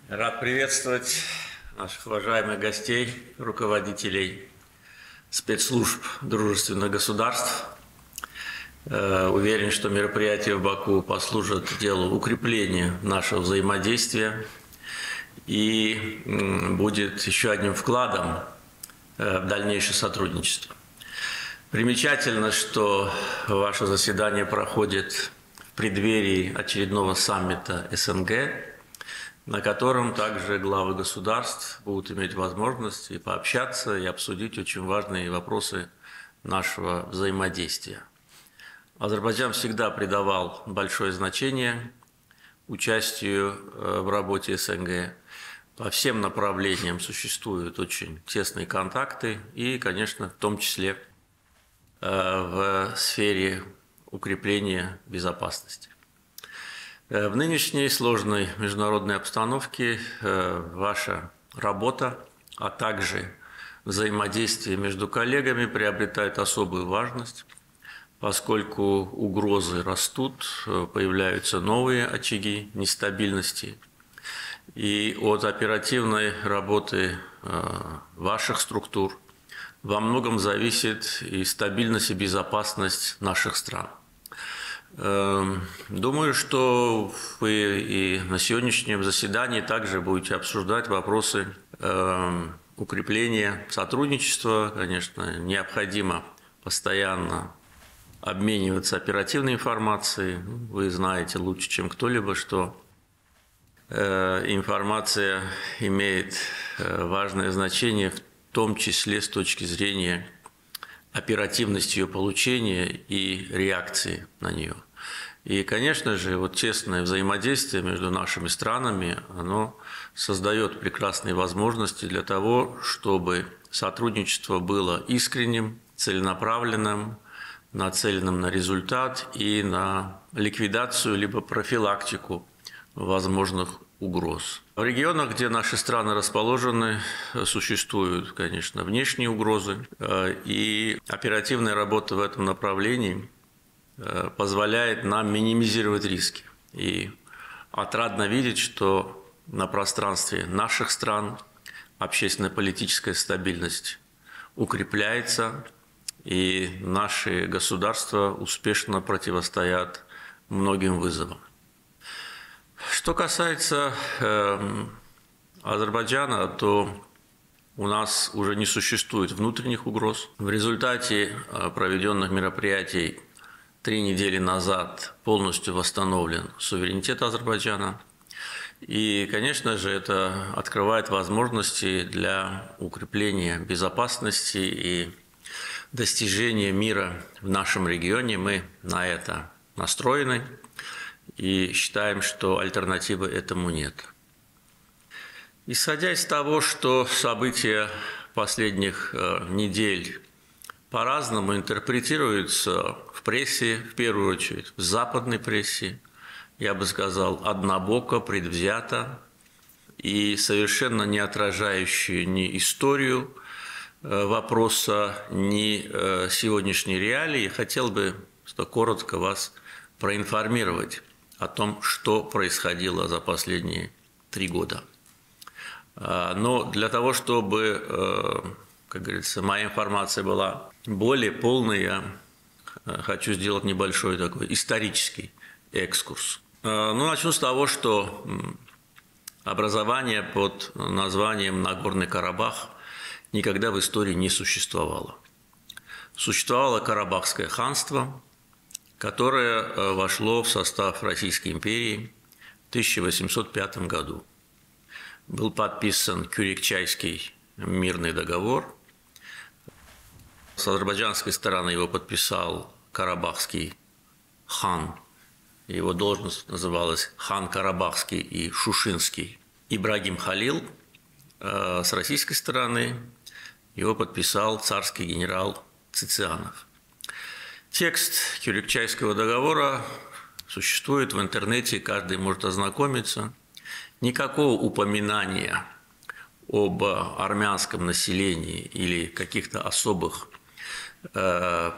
Рад приветствовать наших уважаемых гостей, руководителей спецслужб дружественных государств. Уверен, что мероприятия в Баку послужат делу укрепления нашего взаимодействия и будет еще одним вкладом в дальнейшее сотрудничество. Примечательно, что ваше заседание проходит в преддверии очередного саммита СНГ, на котором также главы государств будут иметь возможность и пообщаться, и обсудить очень важные вопросы нашего взаимодействия. Азербайджан всегда придавал большое значение участию в работе СНГ. По всем направлениям существуют очень тесные контакты и, конечно, в том числе в сфере укрепления безопасности. В нынешней сложной международной обстановке ваша работа, а также взаимодействие между коллегами приобретает особую важность, поскольку угрозы растут, появляются новые очаги нестабильности. И от оперативной работы ваших структур во многом зависит и стабильность, и безопасность наших стран. Думаю, что вы и на сегодняшнем заседании также будете обсуждать вопросы укрепления сотрудничества. Конечно, необходимо постоянно обмениваться оперативной информацией. Вы знаете лучше, чем кто-либо, что информация имеет важное значение, в том числе с точки зрения оперативности ее получения и реакции на нее. И, конечно же, вот тесное взаимодействие между нашими странами, оно создает прекрасные возможности для того, чтобы сотрудничество было искренним, целенаправленным, нацеленным на результат и на ликвидацию либо профилактику возможных угроз. В регионах, где наши страны расположены, существуют, конечно, внешние угрозы, и оперативная работа в этом направлении позволяет нам минимизировать риски. И отрадно видеть, что на пространстве наших стран общественно-политическая стабильность укрепляется, и наши государства успешно противостоят многим вызовам. Что касается Азербайджана, то у нас уже не существует внутренних угроз. В результате проведенных мероприятий 3 недели назад полностью восстановлен суверенитет Азербайджана. И, конечно же, это открывает возможности для укрепления безопасности и достижения мира в нашем регионе. Мы на это настроены и считаем, что альтернативы этому нет. Исходя из того, что события последних недель по-разному интерпретируются в прессе, в первую очередь в западной прессе, я бы сказал, однобоко, предвзято и совершенно не отражающие ни историю вопроса, ни сегодняшней реалии, хотел бы коротко вас проинформировать о том, что происходило за последние 3 года. Но для того, чтобы, как говорится, моя информация была более полной, я хочу сделать небольшой такой исторический экскурс. Начну с того, что образование под названием Нагорный Карабах никогда в истории не существовало. Существовало Карабахское ханство, которое вошло в состав Российской империи в 1805 году. Был подписан Кюрикчайский мирный договор. С азербайджанской стороны его подписал карабахский хан. Его должность называлась хан Карабахский и Шушинский Ибрагим Халил. С российской стороны его подписал царский генерал Цицианов. Текст Кюрикчайского договора существует в интернете, каждый может ознакомиться. Никакого упоминания об армянском населении или каких-то особых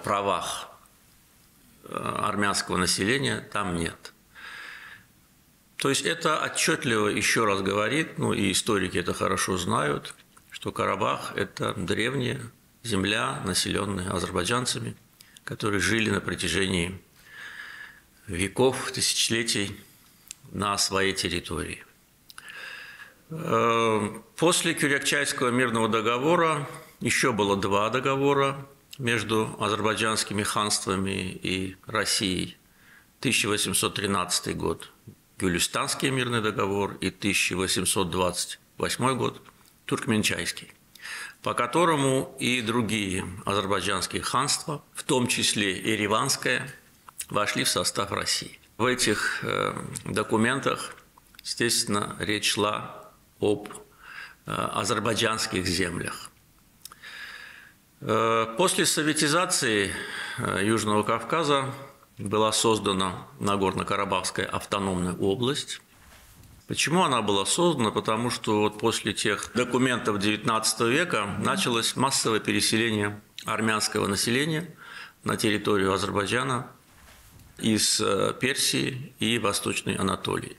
правах армянского населения там нет. То есть это отчетливо еще раз говорит, ну и историки это хорошо знают, что Карабах – это древняя земля, населенная азербайджанцами, которые жили на протяжении веков, тысячелетий на своей территории. После Кюрякчайского мирного договора еще было два договора между азербайджанскими ханствами и Россией. 1813 год – Гюлистанский мирный договор и 1828 год – Туркменчайский, по которому и другие азербайджанские ханства, в том числе и Ереванское, вошли в состав России. В этих документах, естественно, речь шла об азербайджанских землях. После советизации Южного Кавказа была создана Нагорно-Карабахская автономная область. Почему она была создана? Потому что вот после тех документов XIX века началось массовое переселение армянского населения на территорию Азербайджана из Персии и Восточной Анатолии.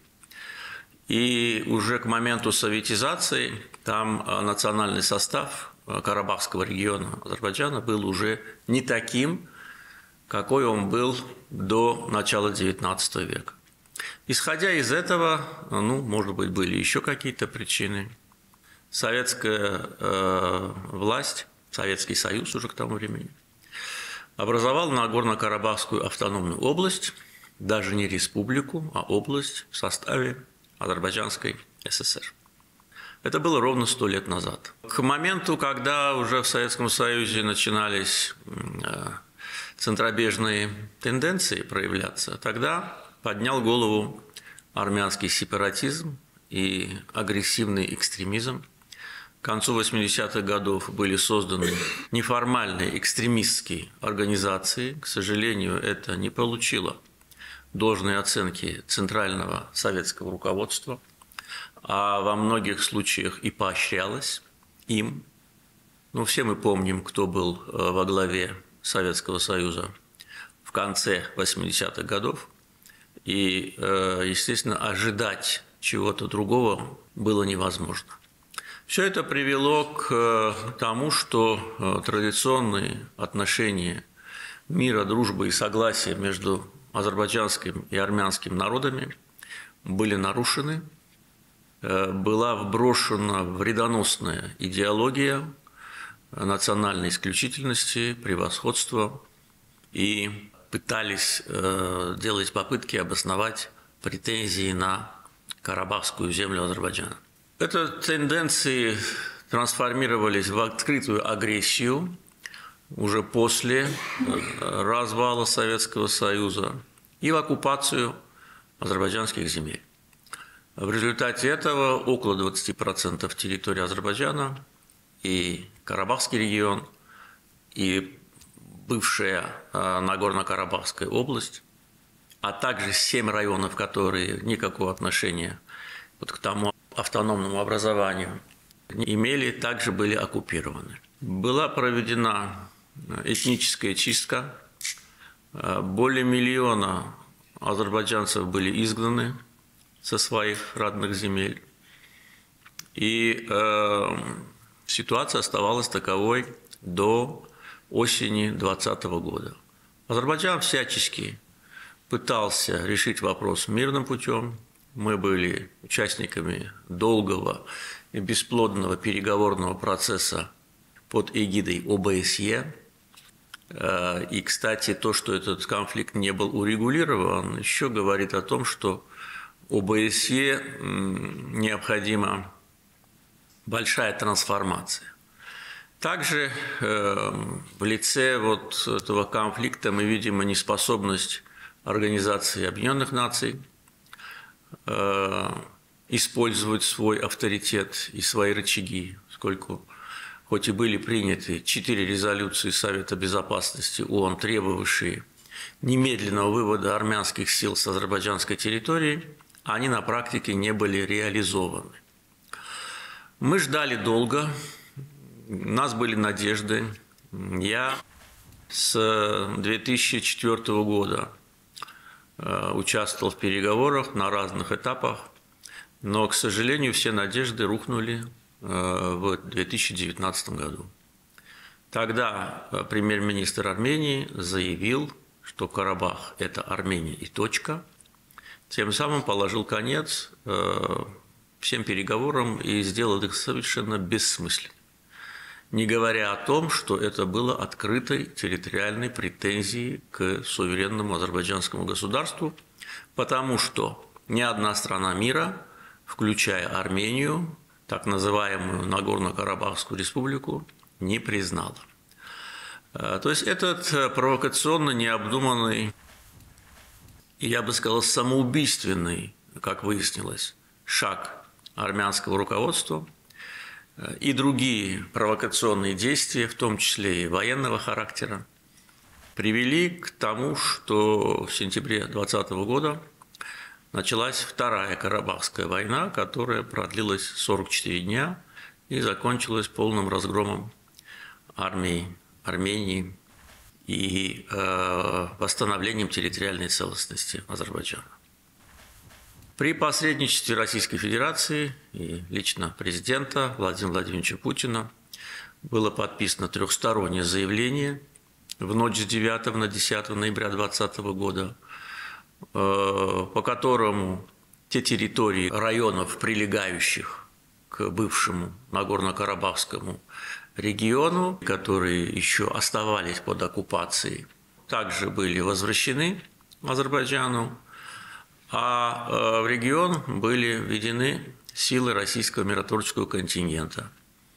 И уже к моменту советизации там национальный состав Карабахского региона Азербайджана был уже не таким, какой он был до начала XIX века. Исходя из этого, ну, может быть, были еще какие-то причины. Советская власть, Советский Союз уже к тому времени, образовал Нагорно-Карабахскую автономную область, даже не республику, а область в составе Азербайджанской ССР. Это было ровно 100 лет назад. К моменту, когда уже в Советском Союзе начинались центробежные тенденции проявляться, тогда поднял голову армянский сепаратизм и агрессивный экстремизм. К концу 80-х годов были созданы неформальные экстремистские организации. К сожалению, это не получило должной оценки центрального советского руководства, а во многих случаях и поощрялось им. Ну, все мы помним, кто был во главе Советского Союза в конце 80-х годов. И, естественно, ожидать чего-то другого было невозможно. Все это привело к тому, что традиционные отношения мира, дружбы и согласия между азербайджанским и армянским народами были нарушены. Была вброшена вредоносная идеология национальной исключительности, превосходства, и пытались делать попытки обосновать претензии на Карабахскую землю Азербайджана. Эти тенденции трансформировались в открытую агрессию уже после развала Советского Союза и в оккупацию азербайджанских земель. В результате этого около 20% территории Азербайджана и Карабахский регион, и бывшая Нагорно-Карабахская область, а также 7 районов, которые никакого отношения вот к тому автономному образованию не имели, также были оккупированы. Была проведена этническая чистка, более 1 миллиона азербайджанцев были изгнаны со своих родных земель, и ситуация оставалась таковой до осени 2020 года. Азербайджан всячески пытался решить вопрос мирным путем. Мы были участниками долгого и бесплодного переговорного процесса под эгидой ОБСЕ. И, кстати, то, что этот конфликт не был урегулирован, еще говорит о том, что ОБСЕ необходима большая трансформация. Также в лице вот этого конфликта мы видим и неспособность Организации Объединенных Наций использовать свой авторитет и свои рычаги, поскольку хоть и были приняты 4 резолюции Совета Безопасности ООН, требовавшие немедленного вывода армянских сил с азербайджанской территории, они на практике не были реализованы. Мы ждали долго, у нас были надежды. Я с 2004 года участвовал в переговорах на разных этапах, но, к сожалению, все надежды рухнули в 2019 году. Тогда премьер-министр Армении заявил, что Карабах – это Армения и точка, тем самым положил конец всем переговорам и сделал их совершенно бессмысленными. Не говоря о том, что это было открытой территориальной претензией к суверенному азербайджанскому государству, потому что ни одна страна мира, включая Армению, так называемую Нагорно-Карабахскую республику, не признала. То есть этот провокационно необдуманный, я бы сказал, самоубийственный, как выяснилось, шаг армянского руководства и другие провокационные действия, в том числе и военного характера, привели к тому, что в сентябре 2020 года началась Вторая Карабахская война, которая продлилась 44 дня и закончилась полным разгромом армии Армении и восстановлением территориальной целостности Азербайджана. При посредничестве Российской Федерации и лично президента Владимира Владимировича Путина было подписано трехстороннее заявление в ночь с 9 на 10 ноября 2020 года, по которому те территории районов, прилегающих к бывшему Нагорно-Карабахскому региону, которые еще оставались под оккупацией, также были возвращены Азербайджану, а в регион были введены силы российского миротворческого контингента.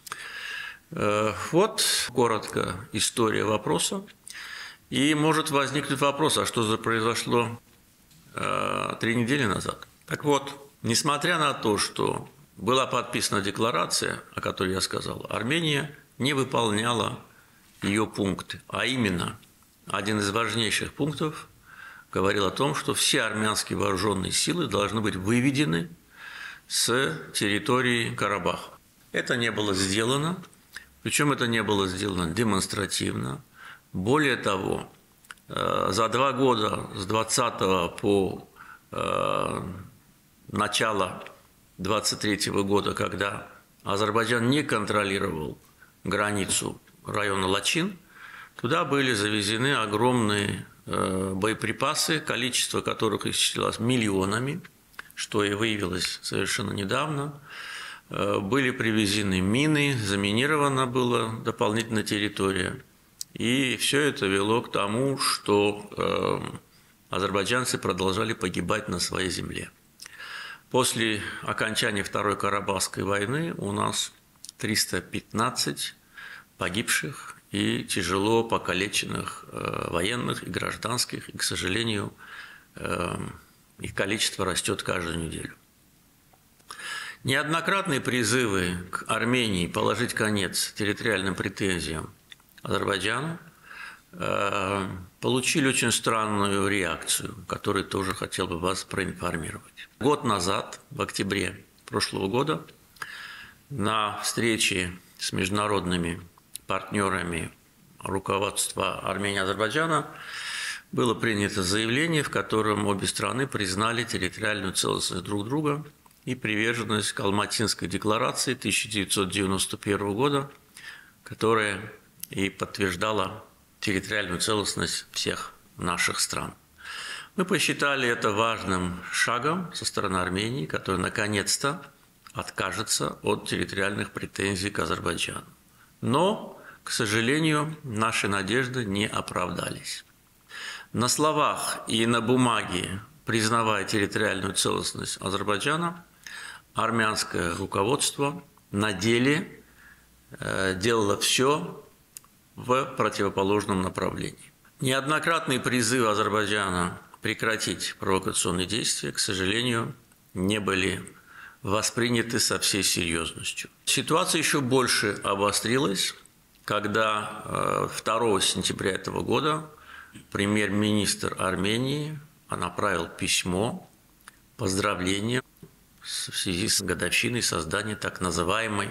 Вот коротко история вопроса. И может возникнуть вопрос, а что же произошло 3 недели назад? Так вот, несмотря на то, что была подписана декларация, о которой я сказал, Армения не выполняла ее пункты, а именно один из важнейших пунктов говорил о том, что все армянские вооруженные силы должны быть выведены с территории Карабаха. Это не было сделано, причем это не было сделано демонстративно. Более того, за 2 года, с 20 по начало 23 года, когда Азербайджан не контролировал границу района Лачин, туда были завезены огромные боеприпасы, количество которых исчислялось миллионами, что и выявилось совершенно недавно. Были привезены мины, заминирована была дополнительная территория. И все это вело к тому, что азербайджанцы продолжали погибать на своей земле. После окончания Второй Карабахской войны у нас 315 погибших и тяжело покалеченных военных и гражданских, и, к сожалению, их количество растет каждую неделю. Неоднократные призывы к Армении положить конец территориальным претензиям Азербайджана получили очень странную реакцию, которую тоже хотел бы вас проинформировать. Год назад, в октябре прошлого года, на встрече с международными партнерами руководства Армении и Азербайджана было принято заявление, в котором обе страны признали территориальную целостность друг друга и приверженность к Алматинской декларации 1991 года, которая и подтверждала территориальную целостность всех наших стран. Мы посчитали это важным шагом со стороны Армении, которая наконец-то откажется от территориальных претензий к Азербайджану. Но, к сожалению, наши надежды не оправдались. На словах и на бумаге, признавая территориальную целостность Азербайджана, армянское руководство на деле делало все в противоположном направлении. Неоднократные призывы Азербайджана прекратить провокационные действия, к сожалению, не были восприняты со всей серьезностью. Ситуация еще больше обострилась, когда 2 сентября этого года премьер-министр Армении направил письмо поздравления в связи с годовщиной создания так называемой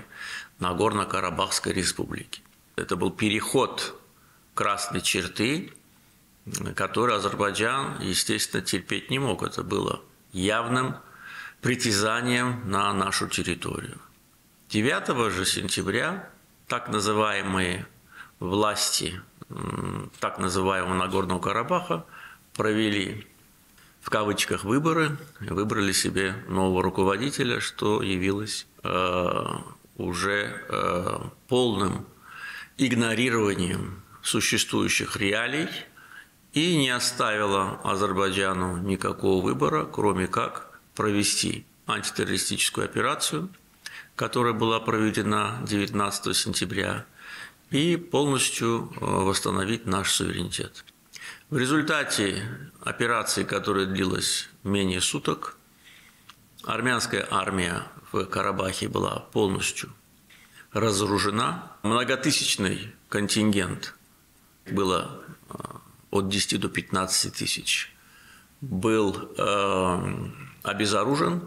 Нагорно-Карабахской республики. Это был переход красной черты который Азербайджан, естественно, терпеть не мог. Это было явным притязанием на нашу территорию. 9 же сентября так называемые власти так называемого Нагорного Карабаха провели в кавычках выборы, выбрали себе нового руководителя, что явилось уже полным игнорированием существующих реалий и не оставило Азербайджану никакого выбора, кроме как провести антитеррористическую операцию, которая была проведена 19 сентября, и полностью восстановить наш суверенитет. В результате операции, которая длилась менее суток, армянская армия в Карабахе была полностью разоружена. Многотысячный контингент, было от 10 до 15 тысяч, был обезоружен,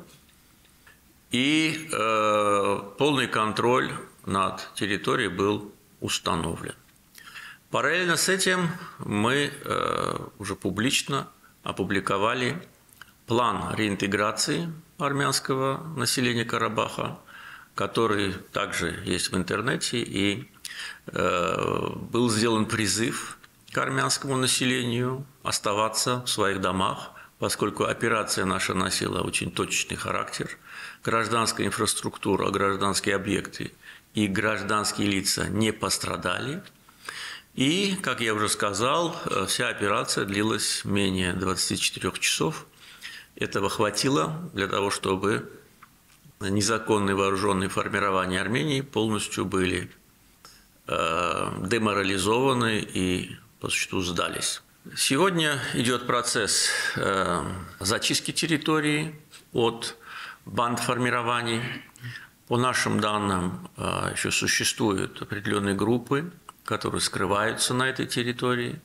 и полный контроль над территорией был установлен. Параллельно с этим мы уже публично опубликовали план реинтеграции армянского населения Карабаха, который также есть в интернете, и был сделан призыв к армянскому населению оставаться в своих домах, поскольку операция наша носила очень точечный характер. Гражданская инфраструктура, гражданские объекты и гражданские лица не пострадали. И, как я уже сказал, вся операция длилась менее 24 часов. Этого хватило для того, чтобы незаконные вооруженные формирования Армении полностью были деморализованы и по существу сдались. Сегодня идет процесс зачистки территории от бандформирований. По нашим данным, еще существуют определенные группы, которые скрываются на этой территории.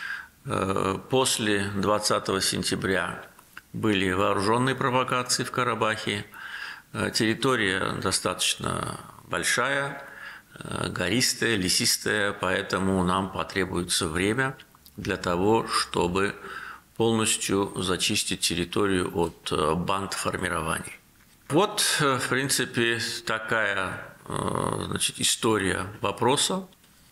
После 20 сентября были вооруженные провокации в Карабахе. Территория достаточно большая, гористая, лесистая, поэтому нам потребуется время для того, чтобы полностью зачистить территорию от бандформирований. Вот, в принципе, такая, значит, история вопроса.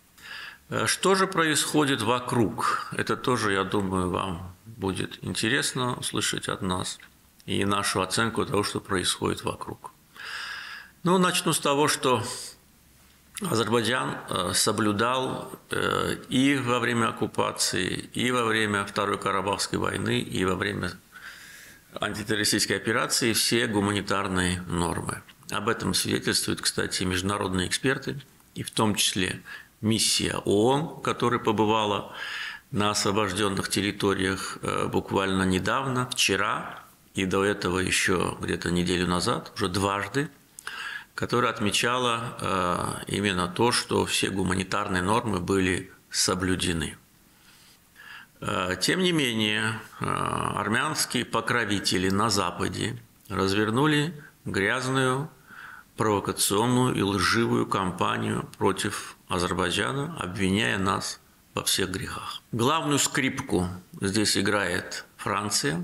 Что же происходит вокруг? Это тоже, я думаю, вам будет интересно услышать от нас и нашу оценку того, что происходит вокруг. Ну, начну с того, что Азербайджан соблюдал и во время оккупации, и во время Второй Карабахской войны, и во время антитеррористической операции все гуманитарные нормы. Об этом свидетельствуют, кстати, международные эксперты, и в том числе миссия ООН, которая побывала на освобожденных территориях буквально недавно, вчера, и до этого еще где-то неделю назад, уже дважды, которая отмечала именно то, что все гуманитарные нормы были соблюдены. Тем не менее, армянские покровители на Западе развернули грязную, провокационную и лживую кампанию против Азербайджана, обвиняя нас во всех грехах. Главную скрипку здесь играет Франция,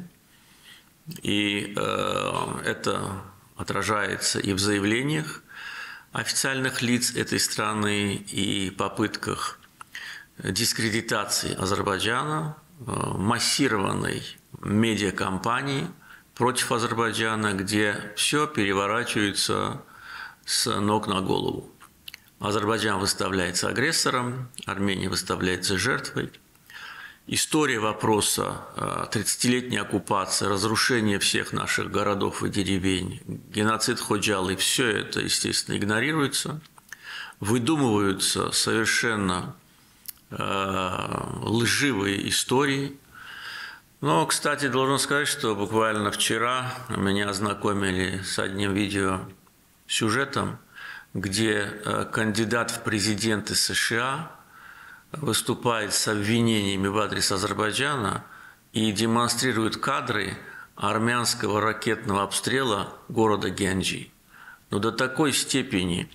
и это отражается и в заявлениях официальных лиц этой страны, и попытках дискредитации Азербайджана, массированной медиакампании против Азербайджана, где все переворачивается с ног на голову. Азербайджан выставляется агрессором, Армения выставляется жертвой. История вопроса 30-летней оккупации, разрушения всех наших городов и деревень, геноцид Ходжалы, все это, естественно, игнорируется. Выдумываются совершенно лживые истории. Но, кстати, должен сказать, что буквально вчера меня ознакомили с одним видеосюжетом, где кандидат в президенты США выступает с обвинениями в адрес Азербайджана и демонстрирует кадры армянского ракетного обстрела города Гянджи. Но до такой степени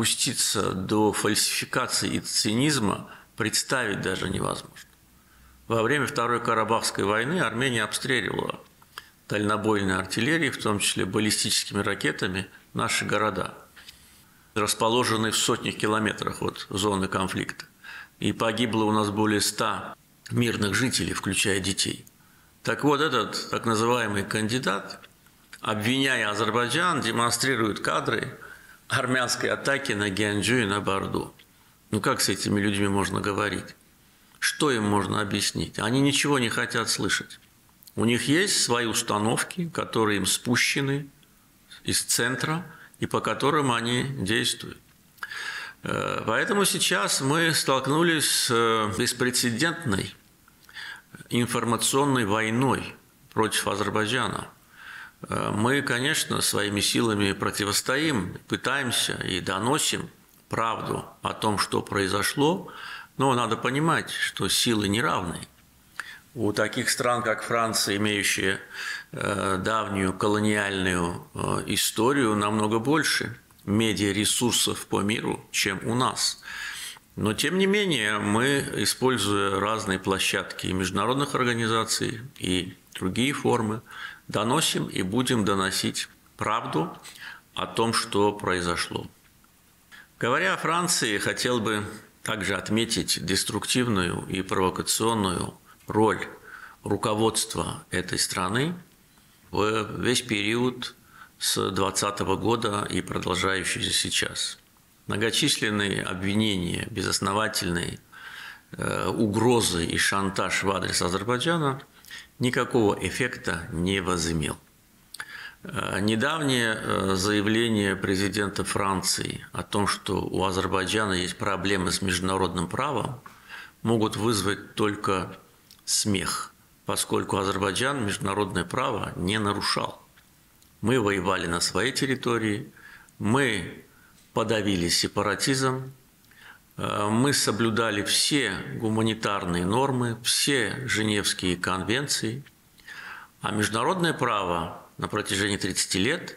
опуститься до фальсификации и цинизма представить даже невозможно. Во время Второй Карабахской войны Армения обстреливала дальнобойной артиллерией, в том числе баллистическими ракетами, наши города, расположенные в сотнях километрах от зоны конфликта. И погибло у нас более 100 мирных жителей, включая детей. Так вот, этот так называемый кандидат, обвиняя Азербайджан, демонстрирует кадры армянской атаки на Гянджу и на Борду. Ну как с этими людьми можно говорить? Что им можно объяснить? Они ничего не хотят слышать. У них есть свои установки, которые им спущены из центра и по которым они действуют. Поэтому сейчас мы столкнулись с беспрецедентной информационной войной против Азербайджана. Мы, конечно, своими силами противостоим, пытаемся и доносим правду о том, что произошло, но надо понимать, что силы неравны. У таких стран, как Франция, имеющие давнюю колониальную историю, намного больше медиаресурсов по миру, чем у нас. Но, тем не менее, мы, используя разные площадки и международных организаций, и другие формы, доносим и будем доносить правду о том, что произошло. Говоря о Франции, хотел бы также отметить деструктивную и провокационную роль руководства этой страны в весь период с 2020 года и продолжающийся сейчас. Многочисленные обвинения, безосновательные угрозы и шантаж в адрес Азербайджана никакого эффекта не возымел. Недавнее заявление президента Франции о том, что у Азербайджана есть проблемы с международным правом, могут вызвать только смех, поскольку Азербайджан международное право не нарушал. Мы воевали на своей территории, мы подавили сепаратизм, мы соблюдали все гуманитарные нормы, все Женевские конвенции, а международное право на протяжении 30 лет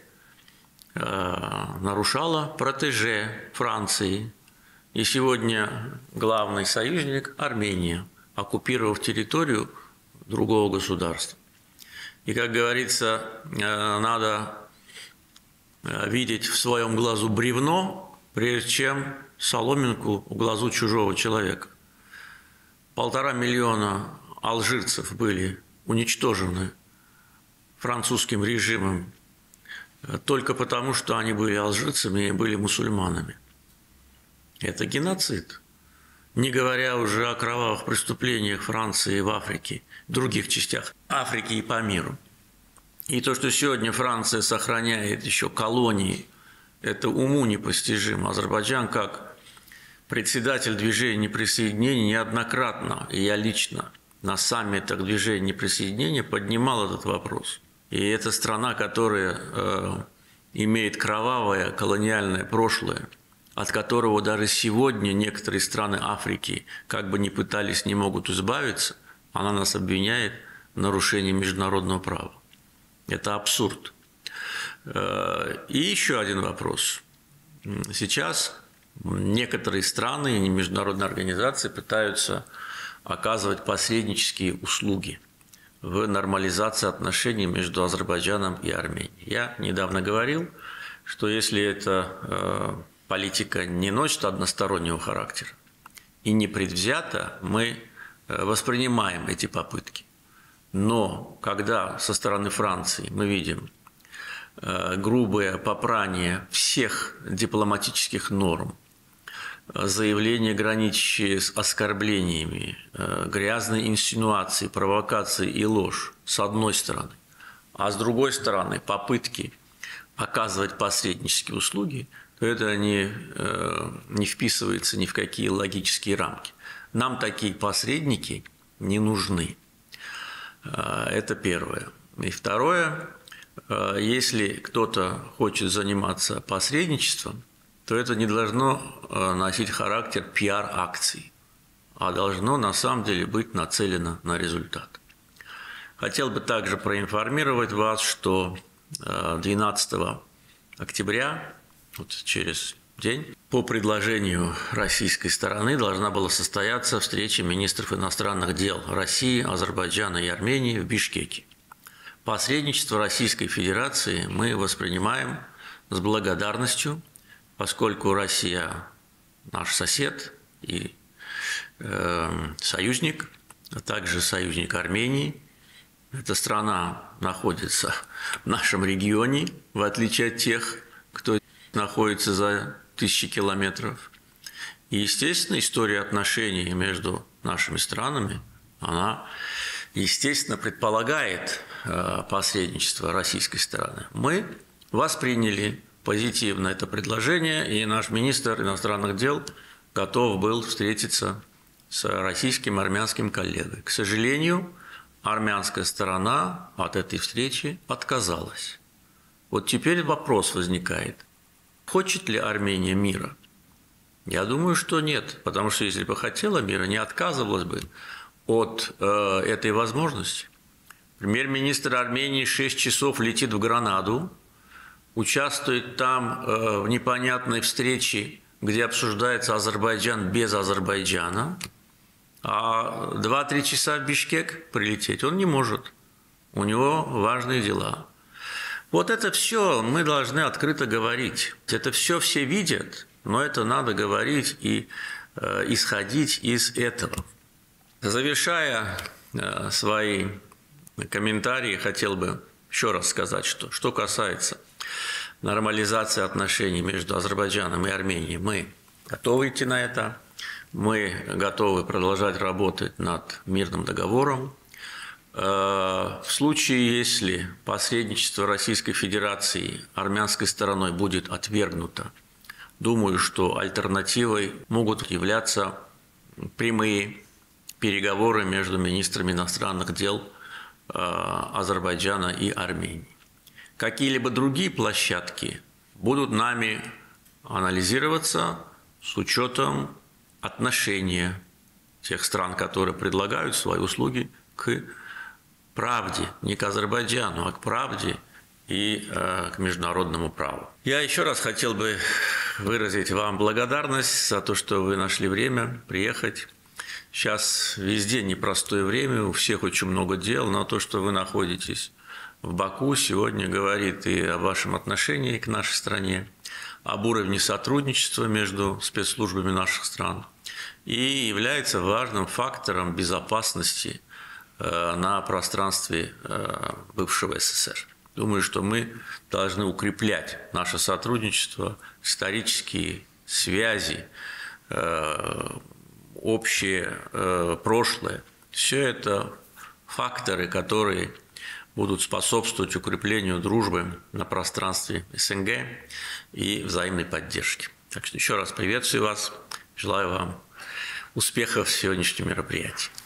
нарушало протеже Франции. И сегодня главный союзник – Армения, оккупировав территорию другого государства. И, как говорится, надо видеть в своем глазу бревно, прежде чем соломинку в глазу чужого человека. 1,5 миллиона алжирцев были уничтожены французским режимом только потому, что они были алжирцами и были мусульманами. Это геноцид. Не говоря уже о кровавых преступлениях Франции в Африке, в других частях Африки и по миру. И то, что сегодня Франция сохраняет еще колонии, это уму непостижимо. Азербайджан, как председатель движения неприсоединения, неоднократно, и я лично на саммитах движения неприсоединения поднимал этот вопрос. И это страна, которая имеет кровавое колониальное прошлое, от которого даже сегодня некоторые страны Африки, как бы ни пытались, не могут избавиться, она нас обвиняет в нарушении международного права. Это абсурд. И еще один вопрос. Сейчас некоторые страны и международные организации пытаются оказывать посреднические услуги в нормализации отношений между Азербайджаном и Арменией. Я недавно говорил, что если эта политика не носит одностороннего характера и не предвзята, мы воспринимаем эти попытки. Но когда со стороны Франции мы видим грубое попрание всех дипломатических норм, заявления, граничащие с оскорблениями, грязные инсинуации, провокации и ложь с одной стороны, а с другой стороны попытки оказывать посреднические услуги, то это не вписывается ни в какие логические рамки. Нам такие посредники не нужны. Это первое. И второе, если кто-то хочет заниматься посредничеством, то это не должно носить характер пиар-акций, а должно на самом деле быть нацелено на результат. Хотел бы также проинформировать вас, что 12 октября, вот через день, по предложению российской стороны должна была состояться встреча министров иностранных дел России, Азербайджана и Армении в Бишкеке. Посредничество Российской Федерации мы воспринимаем с благодарностью, поскольку Россия наш сосед и союзник, а также союзник Армении. Эта страна находится в нашем регионе, в отличие от тех, кто находится за тысячи километров. И, естественно, история отношений между нашими странами, она, естественно, предполагает посредничество российской стороны. Мы восприняли позитивно это предложение, и наш министр иностранных дел готов был встретиться с российским армянским коллегой. К сожалению, армянская сторона от этой встречи отказалась. Вот теперь вопрос возникает. Хочет ли Армения мира? Я думаю, что нет, потому что если бы хотела мира, не отказывалась бы от этой возможности. Премьер-министр Армении 6 часов летит в Гранаду, участвует там в непонятной встрече, где обсуждается Азербайджан без Азербайджана, а 2-3 часа в Бишкек прилететь он не может. У него важные дела. Вот это все мы должны открыто говорить. Это все видят, но это надо говорить и исходить из этого. Завершая свои комментарии, хотел бы еще раз сказать, что касается нормализации отношений между Азербайджаном и Арменией. Мы готовы идти на это, мы готовы продолжать работать над мирным договором. В случае, если посредничество Российской Федерации армянской стороной будет отвергнуто, думаю, что альтернативой могут являться прямые переговоры между министрами иностранных дел Азербайджана и Армении. Какие-либо другие площадки будут нами анализироваться с учетом отношения тех стран, которые предлагают свои услуги к правде, не к Азербайджану, а к правде и к международному праву. Я еще раз хотел бы выразить вам благодарность за то, что вы нашли время приехать. Сейчас везде непростое время, у всех очень много дел, но то, что вы находитесь в Баку, сегодня говорит и о вашем отношении к нашей стране, об уровне сотрудничества между спецслужбами наших стран и является важным фактором безопасности на пространстве бывшего СССР. Думаю, что мы должны укреплять наше сотрудничество, исторические связи, общее прошлое. Все это факторы, которые будут способствовать укреплению дружбы на пространстве СНГ и взаимной поддержки. Так что еще раз приветствую вас, желаю вам успехов в сегодняшнем мероприятии.